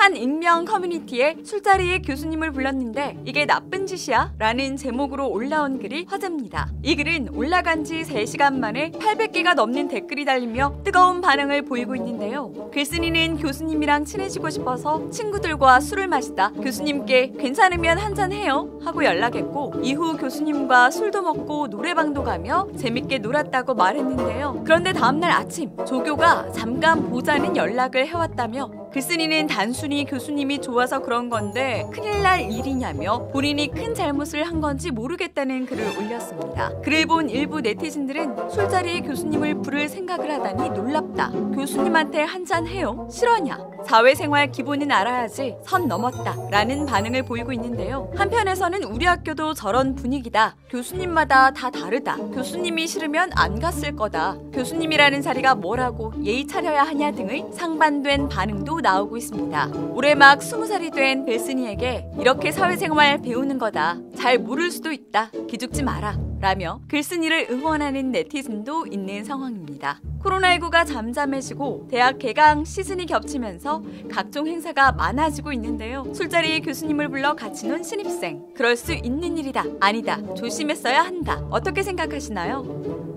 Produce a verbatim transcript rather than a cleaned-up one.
한 익명 커뮤니티에 술자리에 교수님을 불렀는데 이게 나쁜 짓이야? 라는 제목으로 올라온 글이 화제입니다. 이 글은 올라간 지 세 시간 만에 팔백 개가 넘는 댓글이 달리며 뜨거운 반응을 보이고 있는데요. 글쓴이는 교수님이랑 친해지고 싶어서 친구들과 술을 마시다 교수님께 괜찮으면 한잔 해요 하고 연락했고, 이후 교수님과 술도 먹고 노래방도 가며 재밌게 놀았다고 말했는데요. 그런데 다음날 아침 조교가 잠깐 보자는 연락을 해왔다며 글쓴이는 단순히 교수님이 좋아서 그런 건데 큰일 날 일이냐며 본인이 큰 잘못을 한 건지 모르겠다는 글을 올렸습니다. 글을 본 일부 네티즌들은 술자리에 교수님을 부를 생각을 하다니 놀랍다. 교수님한테 한잔 해요? 실화냐? 사회생활 기본은 알아야지. 선 넘었다. 라는 반응을 보이고 있는데요. 한편에서는 우리 학교도 저런 분위기다. 교수님마다 다 다르다. 교수님이 싫으면 안 갔을 거다. 교수님이라는 자리가 뭐라고 예의 차려야 하냐 등의 상반된 반응도 나오고 있습니다. 올해 막 스무 살이 된 글쓴이에게 이렇게 사회생활 배우는 거다. 잘 모를 수도 있다. 기죽지 마라. 라며 글쓴이를 응원하는 네티즌도 있는 상황입니다. 코로나십구가 잠잠해지고 대학 개강 시즌이 겹치면서 각종 행사가 많아지고 있는데요. 술자리에 교수님을 불러 같이 논 신입생. 그럴 수 있는 일이다. 아니다. 조심했어야 한다. 어떻게 생각하시나요?